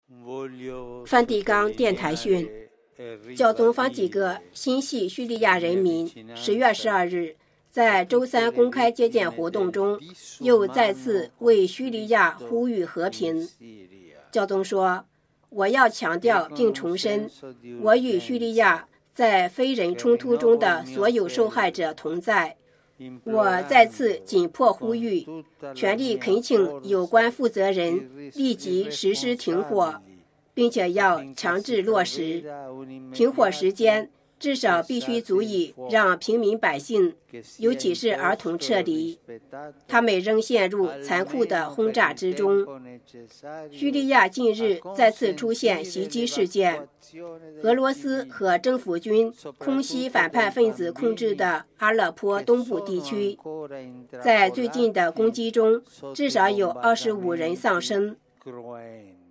梵蒂冈电台讯，教宗方济各心系叙利亚人民，10月12日在周三公开接见活动中，又再次为叙利亚呼吁和平。教宗说：“我要强调并重申，我与叙利亚在非人冲突中的所有受害者同在。我再次紧迫呼吁，全力恳请有关负责人立即实施停火，并且要强制落实停火时间，至少必须足以让平民百姓，尤其是儿童撤离。他们仍陷入残酷的轰炸之中。叙利亚近日再次出现袭击事件，俄罗斯和政府军空袭反叛分子控制的阿勒颇东部地区。在最近的攻击中，至少有25人丧生。